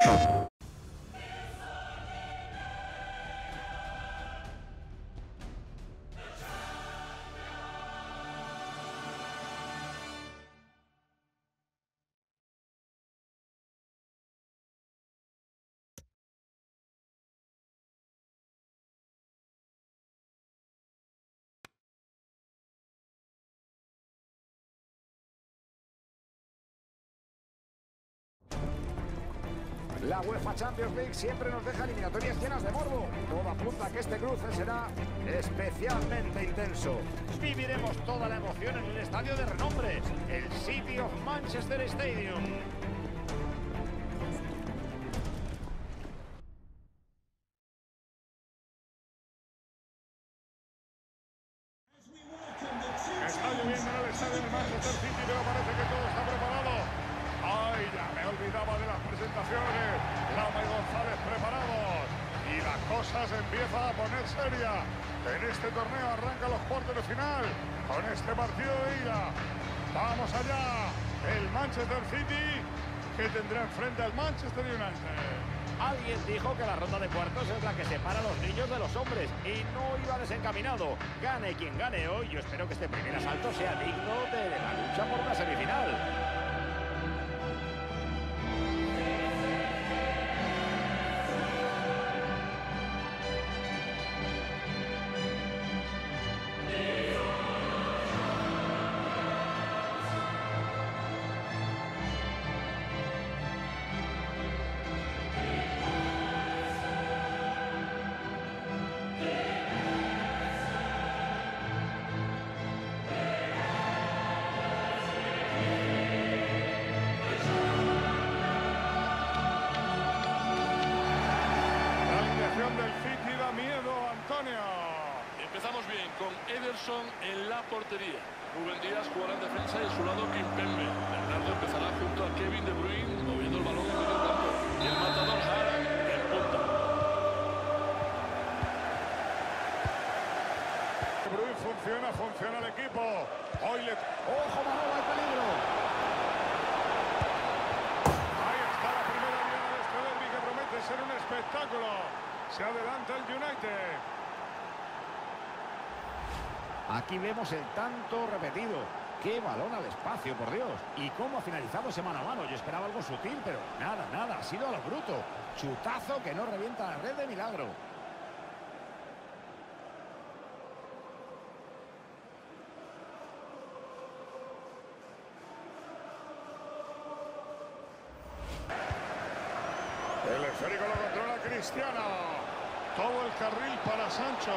La UEFA Champions League siempre nos deja eliminatorias llenas de morbo. Todo apunta a que este cruce será especialmente intenso. Viviremos toda la emoción en el estadio de renombre, el City of Manchester Stadium. Está lloviendo en el estadio de Manchester City, pero parece que todo está preparado. ¡Ay, ya me olvidaba de las presentaciones! Lama y González preparados. Y la cosa se empieza a poner seria. En este torneo arrancan los cuartos de final con este partido de ida. ¡Vamos allá! El Manchester City que tendrá enfrente al Manchester United. Alguien dijo que la ronda de cuartos es la que separa a los niños de los hombres y no iba desencaminado. Gane quien gane hoy, yo espero que este primer asalto sea digno de la lucha por una semifinal. Del City da miedo, Antonio. Empezamos bien con Ederson en la portería. Rubén Díaz jugará en defensa y a su lado Kimpembe. Bernardo empezará junto a Kevin De Bruyne moviendo el balón en medio campo. Y el matador Haaland en punta. De Bruyne funciona el equipo. Hoy le... ¡Ojo, Manolo, hay peligro! Ahí está la primera diana de este derbi que promete ser un espectáculo. Se adelanta el United. Aquí vemos el tanto repetido. ¡Qué balón al espacio, por Dios! ¿Y cómo ha finalizado ese mano a mano? Yo esperaba algo sutil, pero nada. Ha sido a lo bruto. Chutazo que no revienta la red de milagro. El esférico lo controla Cristiano. Todo el carril para Sancho.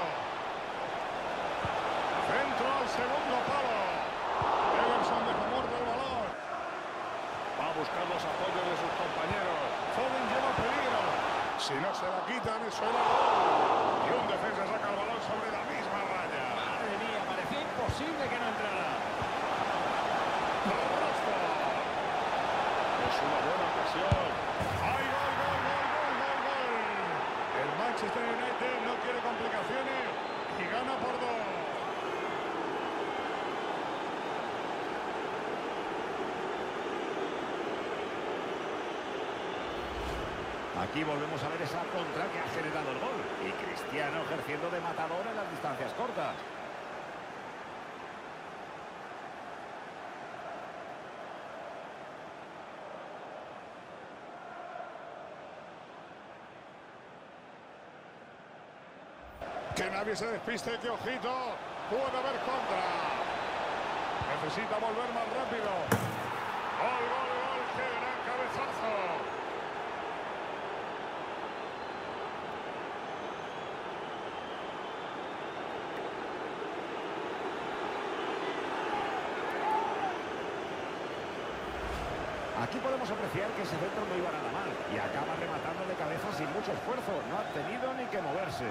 Centro al segundo palo. Ederson deja muerto el balón. Va a buscar los apoyos de sus compañeros. Foden lleva peligro. Si no se la quitan, eso era gol. Y un defensa saca el balón sobre la misma raya. Madre mía, parecía imposible que no entrara. Rashford. Es una buena ocasión. ¡Ay, gol! El Manchester United no quiere complicaciones y gana por 2. Aquí volvemos a ver esa contra que ha generado el gol. Y Cristiano ejerciendo de matador en las distancias cortas. Que nadie se despiste, que ojito, puede haber contra. Necesita volver más rápido. Gol, qué gran cabezazo. Aquí podemos apreciar que ese centro no iba nada mal. Y acaba rematando de cabeza sin mucho esfuerzo. No ha tenido ni que moverse.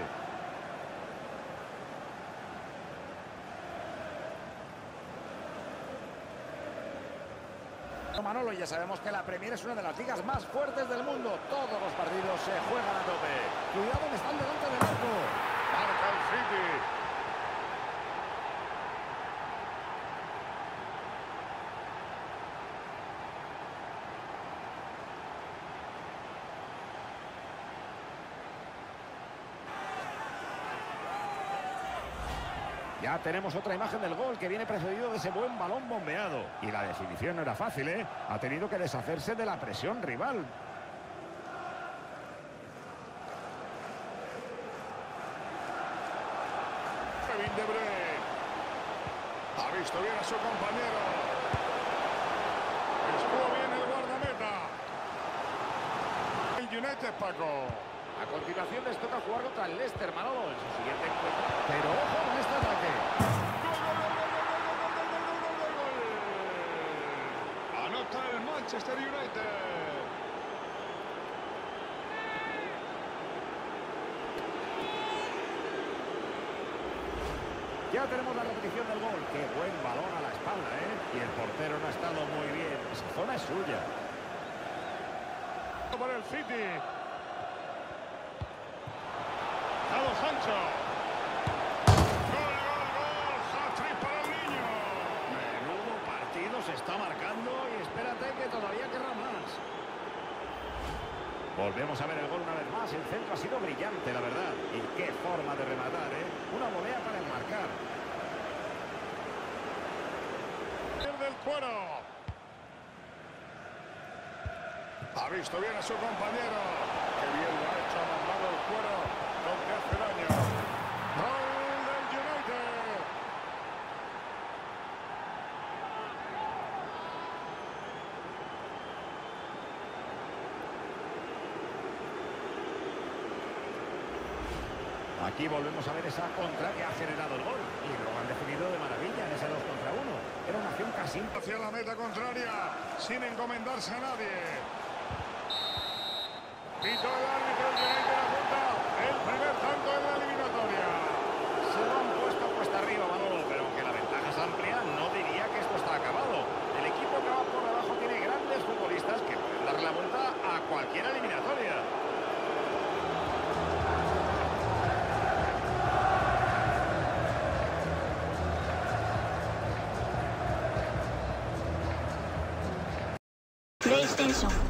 Manolo, ya sabemos que la Premier es una de las ligas más fuertes del mundo. Todos los partidos se juegan a tope. Cuidado que están delante del arco. Marca el City. Ya tenemos otra imagen del gol que viene precedido de ese buen balón bombeado. Y la definición no era fácil, ¿eh? Ha tenido que deshacerse de la presión rival. Kevin De Bruyne. Ha visto bien a su compañero. Estuvo bien el guardameta. El United, Paco. A continuación les toca jugar contra el Leicester, Manolo, en su siguiente encuentro. Pero ojo con este ataque. Anota el Manchester United. Ya tenemos la repetición del gol. Qué buen balón a la espalda, ¿eh? Y el portero no ha estado muy bien. Esa zona es suya. Por el City. Jadon Sancho. Gol, gol, gol. Hat-trick para el niño. Menudo partido se está marcando y espérate que todavía querrá más. Volvemos a ver el gol una vez más. El centro ha sido brillante, la verdad. Y qué forma de rematar, ¿eh? Una volea para enmarcar. Pierde el cuero. Ha visto bien a su compañero. Qué bien lo ha hecho, ha mandado el cuero donde hace daño. Gol del United. Aquí volvemos a ver esa contra que ha generado el gol. Y lo han definido de maravilla en ese 2 contra 1. Era una acción casi Hacia la meta contraria, sin encomendarse a nadie. Pitó el árbitro, el United apunta el primer tanto en la eliminatoria. Se lo han puesto cuesta arriba, Manolo, pero aunque la ventaja es amplia, no diría que esto está acabado. El equipo que va por debajo tiene grandes futbolistas que pueden darle la vuelta a cualquier eliminatoria. PlayStation